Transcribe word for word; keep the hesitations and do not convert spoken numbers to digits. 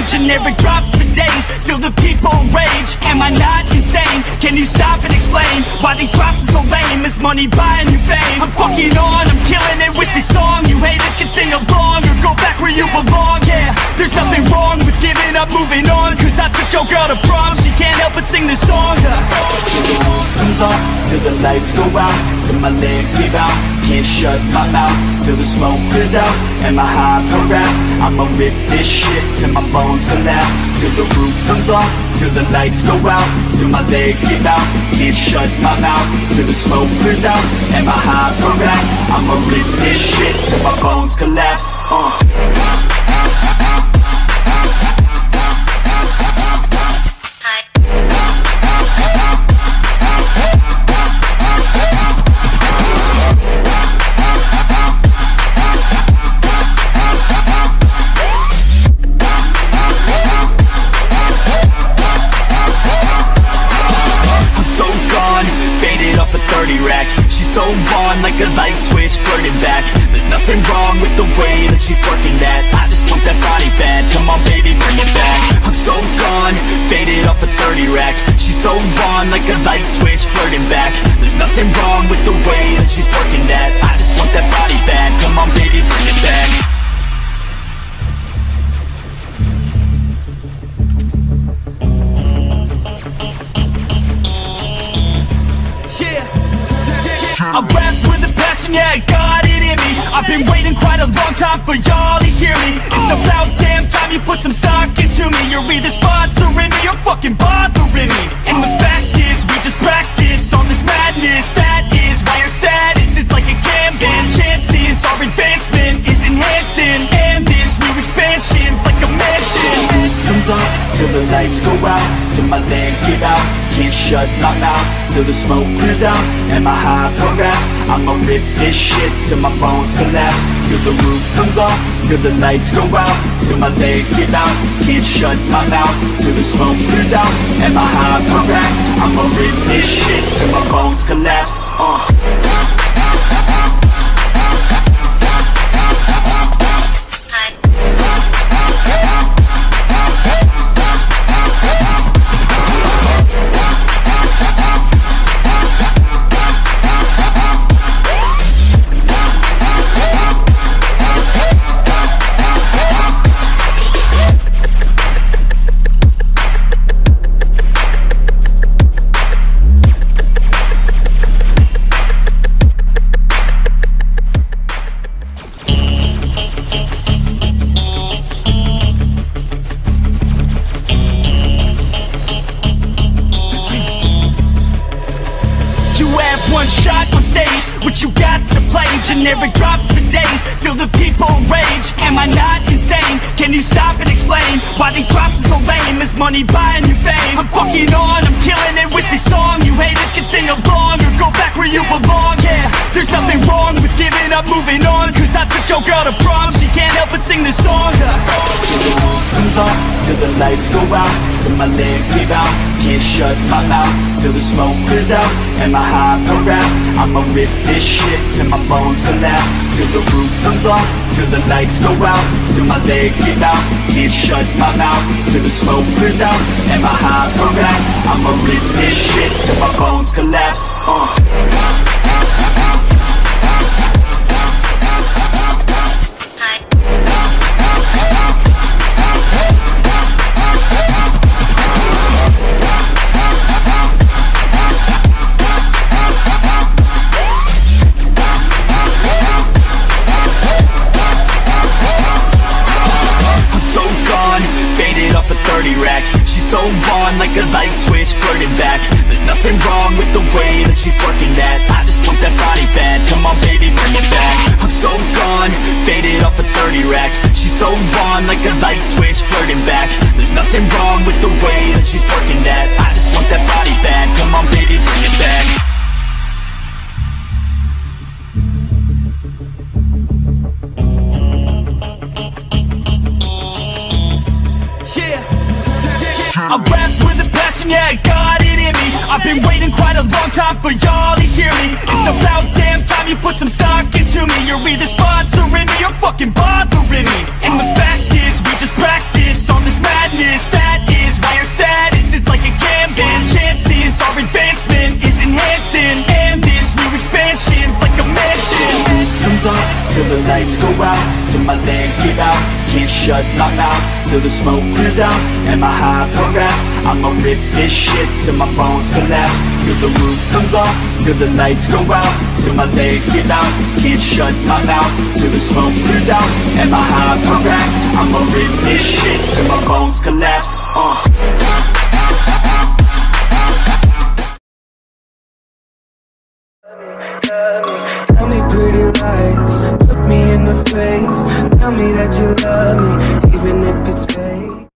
generic drops for days, still the people rage. Am I not insane? Can you stop and explain why these drops are so lame? Is money buying you fame? I'm fucking on, I'm killing it with this song. You haters can sing along or go back where you belong. Yeah, there's nothing wrong with giving up, moving on, cause I took your girl to prom, she can't help but sing this song. Till the roof comes off, till the lights go out, till my legs give out, can't shut my mouth, till the smoke clears out and my high progress. I'ma rip this shit till my bones collapse. Till the roof comes off, till the lights go out, till my legs give out, can't shut my mouth, till the smoke clears out and my high progress. I'ma rip this shit till my bones collapse. uh. She's so on like a light switch, flirting back. There's nothing wrong with the way that she's working that. I just want that body bad, come on baby, bring it back. I'm so gone, faded off a thirty rack. She's so on like a light switch, flirting back. There's nothing wrong with the way that she's working that. I just want that body bad, come on baby, bring it back. I rap with a passion, yeah, I got it in me. I've been waiting quite a long time for y'all to hear me. It's about damn time you put some stock into me. You're either sponsoring me or fucking bothering me. And the fact is, we just practice on this madness. That is why your status is like a canvas. Chances our advancement is enhancing, and this new expansion's like a mansion. Comes off till the lights go out, till my legs give out, can't shut my mouth, till the smoke clears out and my high progress. I'ma rip this shit till my bones collapse. Till the roof comes off, till the lights go out, till my legs give out, can't shut my mouth, till the smoke clears out and my high progress. I'ma rip this shit till my bones collapse. uh. One shot on stage, what you got to play? Generic drops for days, still the people rage. Am I not insane? Can you stop and explain why these drops are so lame? Is money buying you fame? I'm fucking on, I'm killing it with this song. You haters can sing along or go back where you belong. Yeah, there's nothing wrong with giving up, moving on, cause I took your girl to prom, she can't help but sing this song. Till the roof comes off, till the lights go out, till my legs give out, can't shut my mouth, till the smoke clears out and my high progress. I'ma rip this shit till my bones collapse. Till the roof comes off, till the lights go out, till my legs give out, can't shut my mouth, till the smoke clears out and my high progress. I'ma rip this shit till my bones collapse. uh. She's so on like a light switch, flirting back. There's nothing wrong with the way that she's working that. I just want that body bad, come on baby, bring it back. I'm so gone, faded off a thirty rack. She's so on like a light switch, flirting back. There's nothing wrong with the way that she's working that. I just want that body bad, come on baby, bring it back. I rap with a passion, yeah, I got it in me. I've been waiting quite a long time for y'all to hear me. It's about damn time you put some stock into me. You're either sponsoring me or fucking bothering me. And the fact is, we just practice on this madness. That is why our status is like a canvas. Chances our advancement is enhancing, and this new expansion's like a mansion. Comes on till the lights go out, till my legs give out. Can't shut my mouth till the smoke clears out. And my hyper raps, I'ma rip this shit till my bones collapse. Till the roof comes off, till the lights go out, till my legs give out. Can't shut my mouth till the smoke clears out. And my hyper raps, I'ma rip this shit till my bones collapse. uh. Tell me pretty lies, look me in the face. Tell me that you love me, even if it's fake.